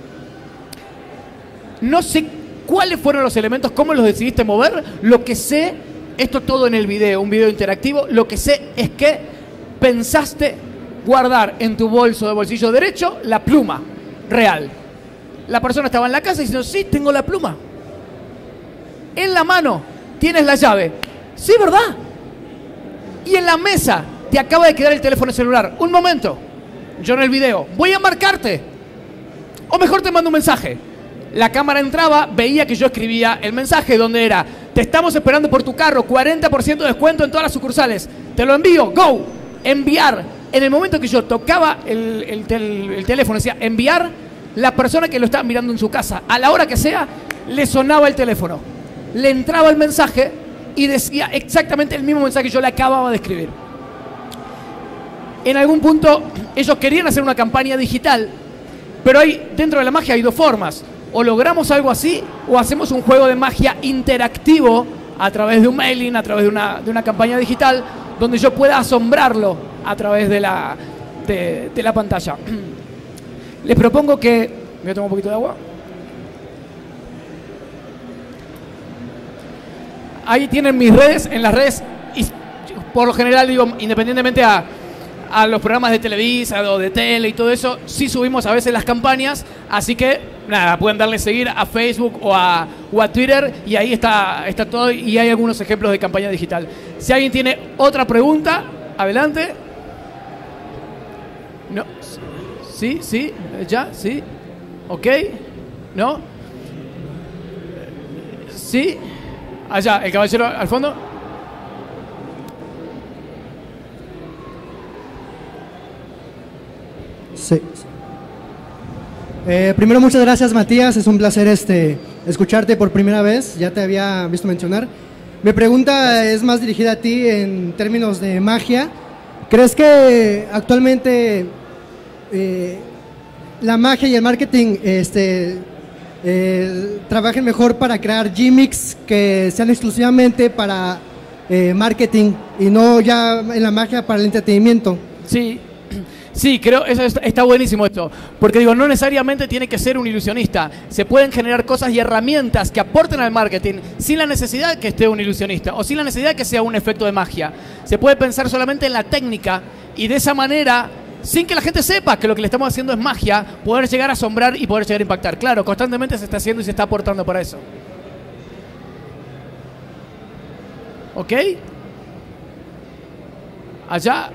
No sé cuáles fueron los elementos, cómo los decidiste mover. Lo que sé, esto todo en el video, un video interactivo, lo que sé es que pensaste guardar en tu bolso de bolsillo derecho la pluma real. La persona estaba en la casa diciendo, sí, tengo la pluma. En la mano tienes la llave. Sí, ¿verdad? Y en la mesa te acaba de quedar el teléfono celular. Un momento, yo en el video voy a marcarte. O mejor te mando un mensaje. La cámara entraba, veía que yo escribía el mensaje donde era, te estamos esperando por tu carro, cuarenta por ciento de descuento en todas las sucursales. Te lo envío, go, enviar. En el momento que yo tocaba el, el, tel, el teléfono, decía enviar, la persona que lo estaba mirando en su casa, a la hora que sea, le sonaba el teléfono. Le entraba el mensaje y decía exactamente el mismo mensaje que yo le acababa de escribir. En algún punto ellos querían hacer una campaña digital, pero hay, dentro de la magia hay dos formas. O logramos algo así, o hacemos un juego de magia interactivo a través de un mailing, a través de una, de una campaña digital, donde yo pueda asombrarlo a través de la, de, de la pantalla. Les propongo que... Voy a tomar un poquito de agua. Ahí tienen mis redes, en las redes, y por lo general digo, independientemente a, a los programas de Televisa o de tele y todo eso, sí subimos a veces las campañas, así que nada, pueden darle seguir a Facebook o a, o a Twitter y ahí está, está todo y hay algunos ejemplos de campaña digital. Si alguien tiene otra pregunta, adelante. No. Sí, sí, ya, sí. Ok. ¿No? Sí. Allá, el caballero al fondo. Sí. Eh, primero, muchas gracias, Matías. Es un placer este, escucharte por primera vez. Ya te había visto mencionar. Mi pregunta es más dirigida a ti en términos de magia. ¿Crees que actualmente eh, la magia y el marketing este, eh, trabajen mejor para crear gimmicks que sean exclusivamente para eh, marketing y no ya en la magia para el entretenimiento? Sí. Sí, creo eso está, está buenísimo esto, porque digo, no necesariamente tiene que ser un ilusionista, se pueden generar cosas y herramientas que aporten al marketing sin la necesidad que esté un ilusionista o sin la necesidad que sea un efecto de magia. Se puede pensar solamente en la técnica y de esa manera, sin que la gente sepa que lo que le estamos haciendo es magia, poder llegar a asombrar y poder llegar a impactar. Claro, constantemente se está haciendo y se está aportando para eso. ¿Ok? Allá.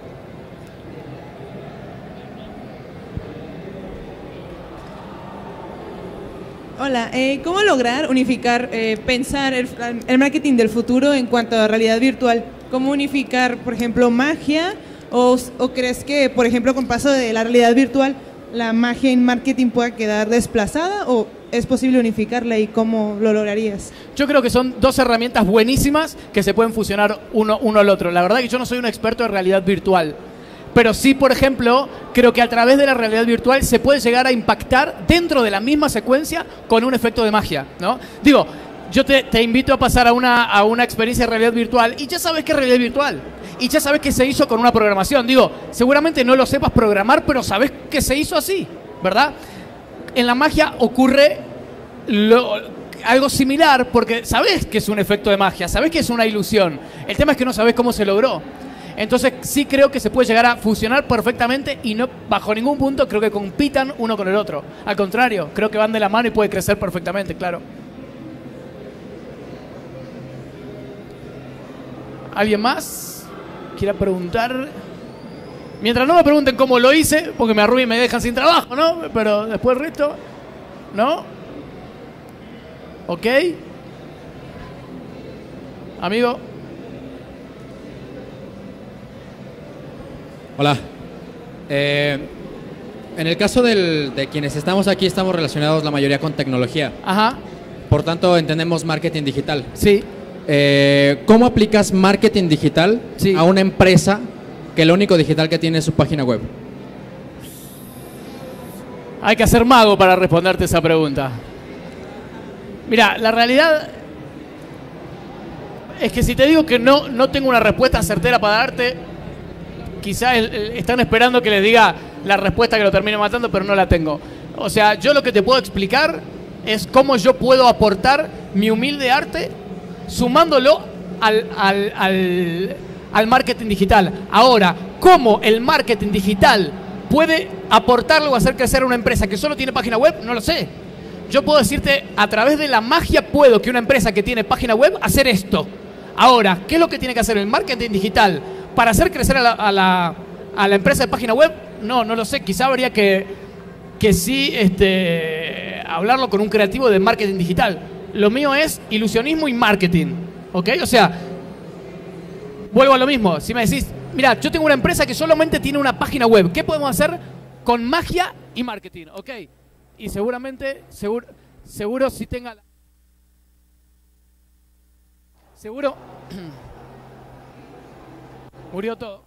Hola, eh, ¿cómo lograr unificar, eh, pensar el, el marketing del futuro en cuanto a realidad virtual? ¿Cómo unificar, por ejemplo, magia? ¿O, o crees que, por ejemplo, con paso de la realidad virtual, la magia en marketing pueda quedar desplazada? ¿O es posible unificarla y cómo lo lograrías? Yo creo que son dos herramientas buenísimas que se pueden fusionar uno, uno al otro. La verdad que yo no soy un experto en realidad virtual. Pero sí, por ejemplo, creo que a través de la realidad virtual se puede llegar a impactar dentro de la misma secuencia con un efecto de magia, ¿no? Digo, yo te, te invito a pasar a una, a una experiencia de realidad virtual y ya sabes que es realidad virtual. y ya sabes que se hizo con una programación. Digo, seguramente no lo sepas programar, pero sabes que se hizo así, ¿verdad? En la magia ocurre lo, algo similar porque sabes que es un efecto de magia, sabes que es una ilusión. El tema es que no sabes cómo se logró. Entonces sí creo que se puede llegar a fusionar perfectamente y no bajo ningún punto creo que compitan uno con el otro. Al contrario, creo que van de la mano y puede crecer perfectamente, claro. ¿Alguien más quiera preguntar? Mientras no me pregunten cómo lo hice, porque me arruinan y me dejan sin trabajo, ¿no? Pero después el resto, ¿no? ¿Ok? Amigo. Hola. Eh, en el caso del, de quienes estamos aquí, estamos relacionados la mayoría con tecnología. Ajá. Por tanto, entendemos marketing digital. Sí. Eh, ¿Cómo aplicas marketing digital sí. a una empresa que lo único digital que tiene es su página web? Hay que ser mago para responderte esa pregunta. Mira, la realidad es que si te digo que no, no tengo una respuesta certera para darte, quizás están esperando que les diga la respuesta que lo termine matando, pero no la tengo. O sea, yo lo que te puedo explicar es cómo yo puedo aportar mi humilde arte sumándolo al, al, al, al marketing digital. Ahora, ¿cómo el marketing digital puede aportarlo o hacer crecer a una empresa que solo tiene página web? No lo sé. Yo puedo decirte, a través de la magia puedo que una empresa que tiene página web hacer esto. Ahora, ¿qué es lo que tiene que hacer el marketing digital para hacer crecer a la, a la, a la empresa de página web? No, no lo sé. Quizá habría que, que sí este, hablarlo con un creativo de marketing digital. Lo mío es ilusionismo y marketing, ¿ok? O sea, vuelvo a lo mismo. Si me decís, mira, yo tengo una empresa que solamente tiene una página web, ¿qué podemos hacer con magia y marketing? ¿Ok? Y seguramente, seguro, seguro si tenga... La... Seguro... Murió todo.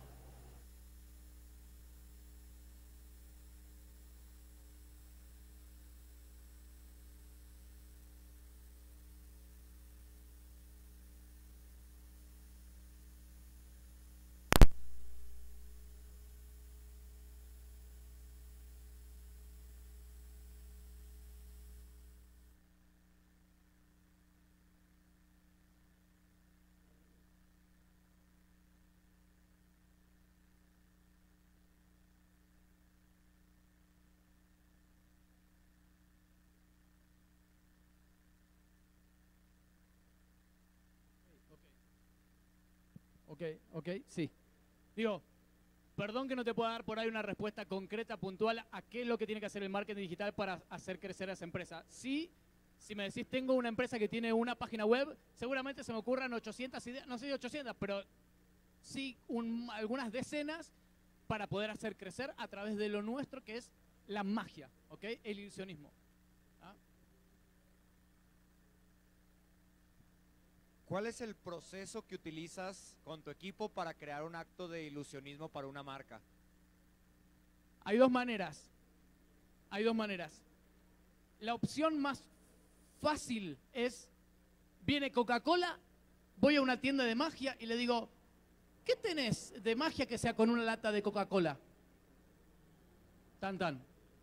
Ok, ok, sí. Digo, perdón que no te pueda dar por ahí una respuesta concreta, puntual, a qué es lo que tiene que hacer el marketing digital para hacer crecer a esa empresa. Sí, si me decís, tengo una empresa que tiene una página web, seguramente se me ocurran ochocientas ideas, no sé si ochocientas, pero sí un, algunas decenas para poder hacer crecer a través de lo nuestro, que es la magia, ¿ok? El ilusionismo. ¿Ah? ¿Cuál es el proceso que utilizas con tu equipo para crear un acto de ilusionismo para una marca? Hay dos maneras. Hay dos maneras. La opción más fácil es, viene Coca-Cola, voy a una tienda de magia y le digo, ¿qué tenés de magia que sea con una lata de Coca-Cola? Tan, tan.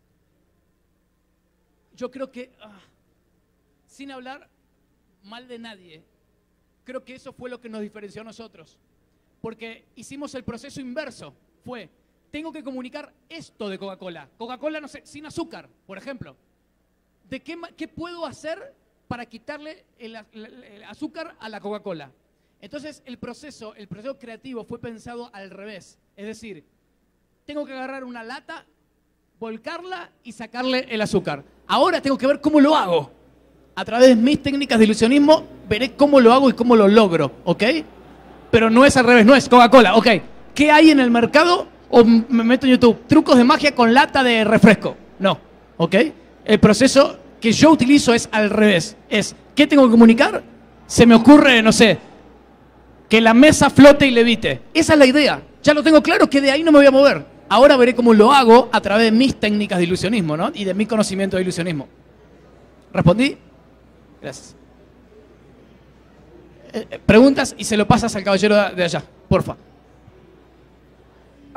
Yo creo que, ah, sin hablar mal de nadie, creo que eso fue lo que nos diferenció a nosotros. Porque hicimos el proceso inverso. Fue, tengo que comunicar esto de Coca-Cola. Coca-Cola, no sé, sin azúcar, por ejemplo. ¿De qué, qué puedo hacer para quitarle el, el, el azúcar a la Coca-Cola? Entonces, el proceso, el proceso creativo fue pensado al revés. Es decir, tengo que agarrar una lata, volcarla y sacarle el azúcar. Ahora tengo que ver cómo lo hago. A través de mis técnicas de ilusionismo, veré cómo lo hago y cómo lo logro, ¿ok? Pero no es al revés, no es Coca-Cola, ¿ok? ¿Qué hay en el mercado? O me meto en YouTube, trucos de magia con lata de refresco. No, ¿ok? El proceso que yo utilizo es al revés. Es, ¿qué tengo que comunicar? Se me ocurre, no sé, que la mesa flote y levite. Esa es la idea. Ya lo tengo claro que de ahí no me voy a mover. Ahora veré cómo lo hago a través de mis técnicas de ilusionismo, ¿no? Y de mi conocimiento de ilusionismo. ¿Respondí? Gracias. Eh, preguntas y se lo pasas al caballero de allá, porfa.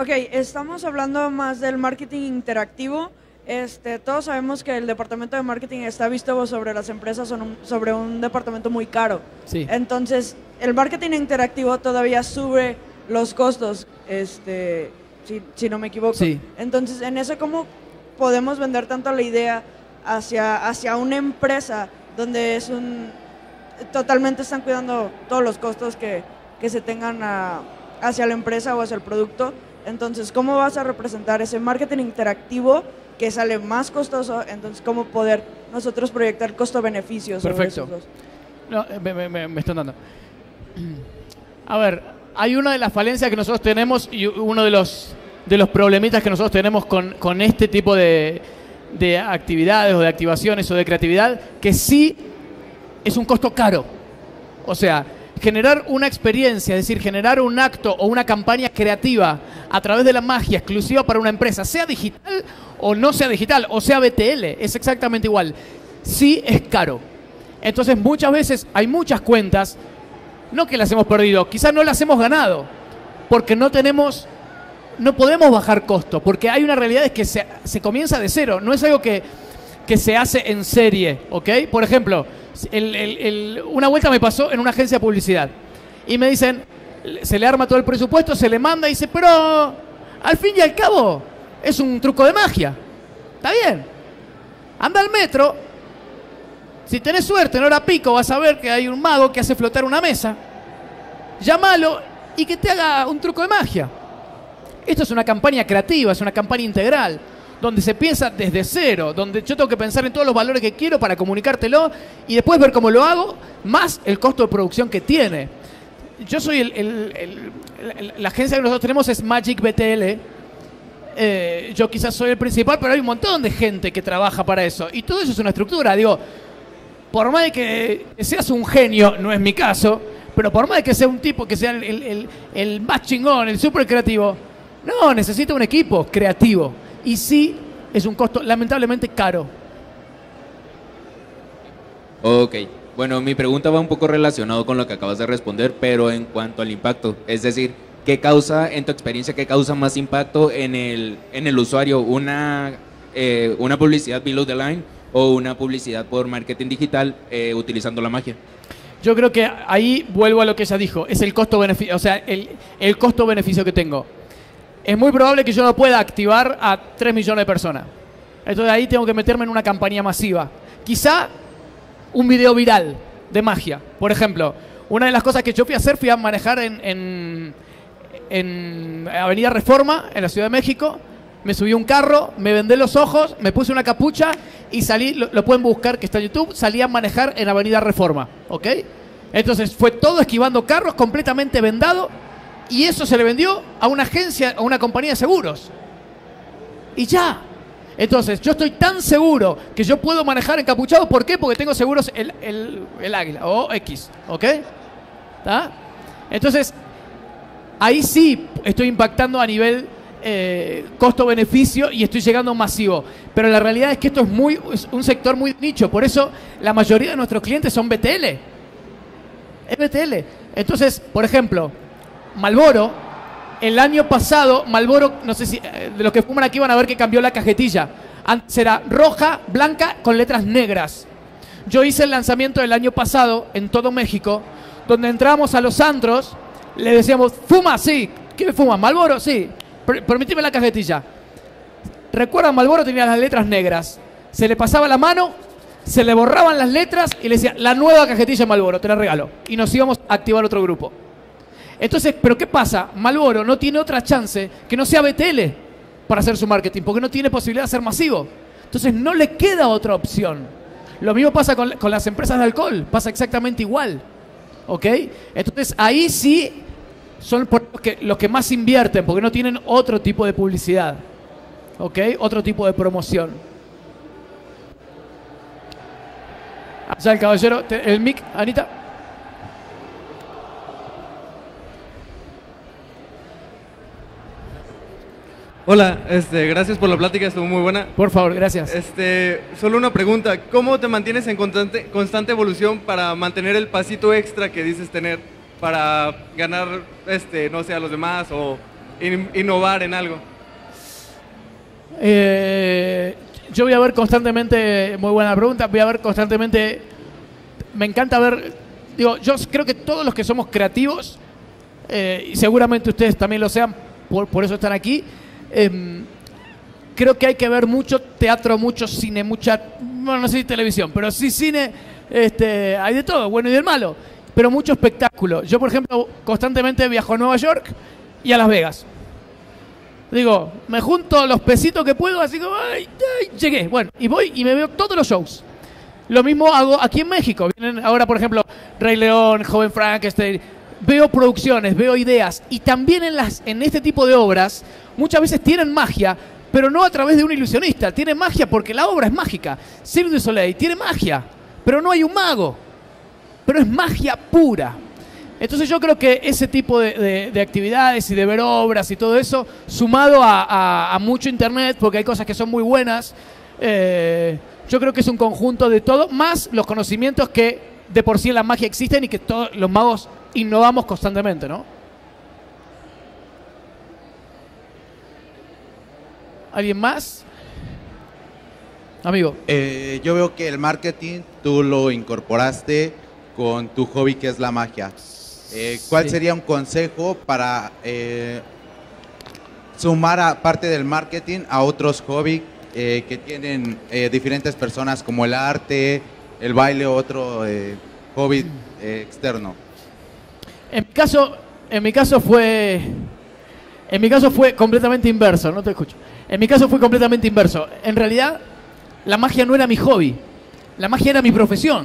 Ok, estamos hablando más del marketing interactivo. Este, todos sabemos que el departamento de marketing está visto sobre las empresas son un- sobre un departamento muy caro. Sí. Entonces, el marketing interactivo todavía sube los costos, este, si, si no me equivoco. Sí. Entonces, en eso, ¿cómo podemos vender tanto la idea hacia, hacia una empresa donde es un totalmente están cuidando todos los costos que, que se tengan a- hacia la empresa o hacia el producto? Entonces, ¿cómo vas a representar ese marketing interactivo que sale más costoso? Entonces, ¿cómo poder nosotros proyectar costo-beneficio sobre Perfecto. esos dos? No, eh, me, me- me están dando. A ver, hay una de las falencias que nosotros tenemos y uno de los, de los problemitas que nosotros tenemos con, con este tipo de, de actividades o de activaciones o de creatividad, que sí es un costo caro. O sea, generar una experiencia, es decir, generar un acto o una campaña creativa a través de la magia exclusiva para una empresa, sea digital o no sea digital, o sea B T L, es exactamente igual. Sí es caro. Entonces muchas veces hay muchas cuentas, no que las hemos perdido, quizás no las hemos ganado, porque no tenemos, no podemos bajar costo, porque hay una realidad es que se, se comienza de cero, no es algo que, que se hace en serie, ¿ok? Por ejemplo, el- el- el- una vuelta me pasó en una agencia de publicidad y me dicen, se le arma todo el presupuesto, se le manda y dice, pero al fin y al cabo es un truco de magia. Está bien. Anda al metro. Si tenés suerte en hora pico vas a ver que hay un mago que hace flotar una mesa. Llámalo y que te haga un truco de magia. Esto es una campaña creativa, es una campaña integral, donde se piensa desde cero, donde yo tengo que pensar en todos los valores que quiero para comunicártelo y después ver cómo lo hago, más el costo de producción que tiene. Yo soy el, el- el- el- la agencia que nosotros tenemos es Magic B T L. Eh, yo quizás soy el principal, pero hay un montón de gente que trabaja para eso. Y todo eso es una estructura. Digo, por más de que seas un genio, no es mi caso, pero por más de que sea un tipo que sea el, el- el- el más chingón, el súper creativo, no, necesita un equipo creativo. Y sí, es un costo lamentablemente caro. Ok, bueno, mi pregunta va un poco relacionado con lo que acabas de responder, pero en cuanto al impacto, es decir, ¿qué causa, en tu experiencia, qué causa más impacto en el, en el usuario? ¿Una, eh, una publicidad below the line o una publicidad por marketing digital eh, utilizando la magia? Yo creo que ahí vuelvo a lo que ella dijo, es el costo-beneficio, o sea, el, el costo-beneficio que tengo. Es muy probable que yo no pueda activar a tres millones de personas. Entonces ahí tengo que meterme en una campaña masiva. Quizá un video viral de magia. Por ejemplo, una de las cosas que yo fui a hacer, fui a manejar en, en, en Avenida Reforma, en la Ciudad de México. Me subí a un carro, me vendé los ojos, me puse una capucha y salí, lo, lo pueden buscar, que está en YouTube, salí a manejar en Avenida Reforma, ¿ok? Entonces fue todo esquivando carros, completamente vendado, y eso se le vendió a una agencia, a una compañía de seguros. Y ya. Entonces, yo estoy tan seguro que yo puedo manejar encapuchado. ¿Por qué? Porque tengo seguros el, el, el águila o X, ¿ok? ¿Está? Entonces, ahí sí estoy impactando a nivel eh, costo-beneficio y estoy llegando masivo. Pero la realidad es que esto es, muy, es un sector muy nicho. Por eso, la mayoría de nuestros clientes son B T L. Es B T L. Entonces, por ejemplo, Marlboro, el año pasado, Marlboro, no sé si eh, de los que fuman aquí van a ver que cambió la cajetilla. Antes era roja, blanca, con letras negras. Yo hice el lanzamiento del año pasado en todo México, donde entramos a los antros, le decíamos, ¿fuma? Sí. ¿Qué fuma? ¿Marlboro? Sí. Per- permíteme la cajetilla. Recuerdan, Marlboro tenía las letras negras. Se le pasaba la mano, se le borraban las letras y le decía, la nueva cajetilla Marlboro, te la regalo. Y nos íbamos a activar otro grupo. Entonces, ¿pero qué pasa? Marlboro no tiene otra chance que no sea B T L para hacer su marketing, porque no tiene posibilidad de ser masivo. Entonces, no le queda otra opción. Lo mismo pasa con, con las empresas de alcohol, pasa exactamente igual. ¿Ok? Entonces, ahí sí son por los que, los que más invierten, porque no tienen otro tipo de publicidad. ¿Ok? Otro tipo de promoción. Allá el caballero, te- el mic, Anita. Hola, este, gracias por la plática, estuvo muy buena. Por favor, gracias. Este, solo una pregunta, ¿cómo te mantienes en constante, constante evolución para mantener el pasito extra que dices tener para ganar, este, no sé, a los demás o in- innovar en algo? Eh, yo voy a ver constantemente, muy buena pregunta, voy a ver constantemente, me encanta ver, digo, yo creo que todos los que somos creativos, eh, y seguramente ustedes también lo sean, por, por eso están aquí, eh, creo que hay que ver mucho teatro, mucho cine, mucha, bueno, no sé si televisión, pero sí cine, este, hay de todo, bueno y del malo, pero mucho espectáculo. Yo, por ejemplo, constantemente viajo a Nueva York y a Las Vegas. Digo, me junto los pesitos que puedo, así como, ay, ay, llegué. Bueno, y voy y me veo todos los shows. Lo mismo hago aquí en México. Vienen ahora, por ejemplo, Rey León, Joven Frankenstein. Veo producciones, veo ideas. Y también en, las, en este tipo de obras, muchas veces tienen magia, pero no a través de un ilusionista. Tiene magia porque la obra es mágica. Cirque du Soleil tiene magia, pero no hay un mago. Pero es magia pura. Entonces yo creo que ese tipo de, de, de actividades y de ver obras y todo eso, sumado a, a, a mucho internet, porque hay cosas que son muy buenas, eh, yo creo que es un conjunto de todo, más los conocimientos que de por sí en la magia existen y que todos los magos innovamos constantemente, ¿no? ¿Alguien más? Amigo. Eh, yo veo que el marketing tú lo incorporaste con tu hobby que es la magia. Eh, ¿Cuál Sí. sería un consejo para eh, sumar a parte del marketing a otros hobbies eh, que tienen eh, diferentes personas como el arte, el baile o otro eh, hobby eh, externo? En mi caso, en mi caso fue, en mi caso fue completamente inverso. No te escucho. En mi caso fue completamente inverso. En realidad, la magia no era mi hobby. La magia era mi profesión.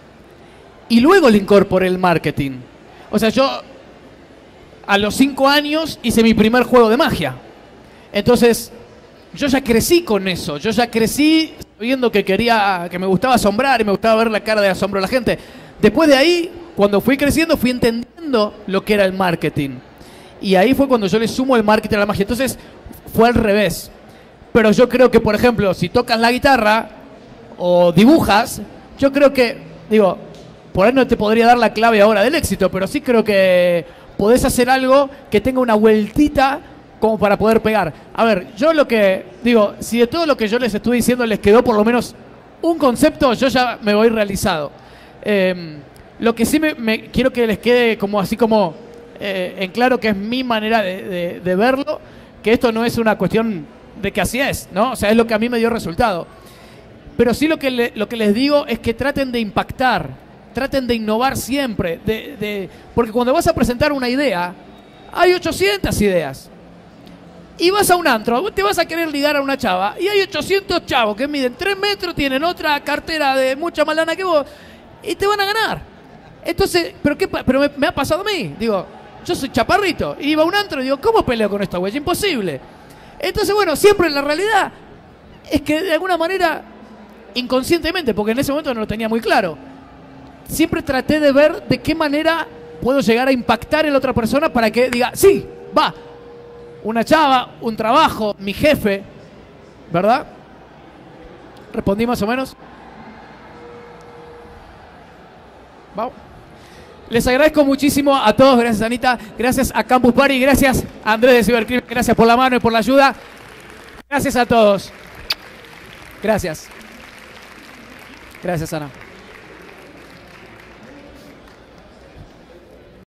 Y luego le incorporé el marketing. O sea, yo a los cinco años hice mi primer juego de magia. Entonces, yo ya crecí con eso. Yo ya crecí viendo que quería, que me gustaba asombrar y me gustaba ver la cara de asombro de la gente. Después de ahí, cuando fui creciendo, fui entendiendo lo que era el marketing. Y ahí fue cuando yo le sumo el marketing a la magia. Entonces, fue al revés. Pero yo creo que, por ejemplo, si tocas la guitarra o dibujas, yo creo que, digo, por ahí no te podría dar la clave ahora del éxito, pero sí creo que podés hacer algo que tenga una vueltita como para poder pegar. A ver, yo lo que digo, si de todo lo que yo les estoy diciendo les quedó por lo menos un concepto, yo ya me voy realizado. Eh, lo que sí me, me quiero que les quede como así como eh, en claro que es mi manera de, de, de verlo, que esto no es una cuestión de que así es, ¿no? O sea, es lo que a mí me dio resultado. Pero sí lo que, le, lo que les digo es que traten de impactar, traten de innovar siempre, de, de, porque cuando vas a presentar una idea, hay ochocientas ideas. Y vas a un antro, te vas a querer ligar a una chava, y hay ochocientos chavos que miden tres metros, tienen otra cartera de mucha más lana que vos, y te van a ganar. Entonces, ¿pero qué pa- pero me, me ha pasado a mí? Digo, yo soy chaparrito, y iba a un antro y digo, ¿cómo peleo con esta güey? Imposible. Entonces, bueno, siempre la realidad es que de alguna manera, inconscientemente, porque en ese momento no lo tenía muy claro, siempre traté de ver de qué manera puedo llegar a impactar en la otra persona para que diga, sí, va, una chava, un trabajo, mi jefe, ¿verdad? ¿Respondí más o menos? Vamos. Les agradezco muchísimo a todos, gracias Anita, gracias a Campus Party, gracias a Andrés de Cibercrimen, gracias por la mano y por la ayuda. Gracias a todos. Gracias. Gracias, Ana.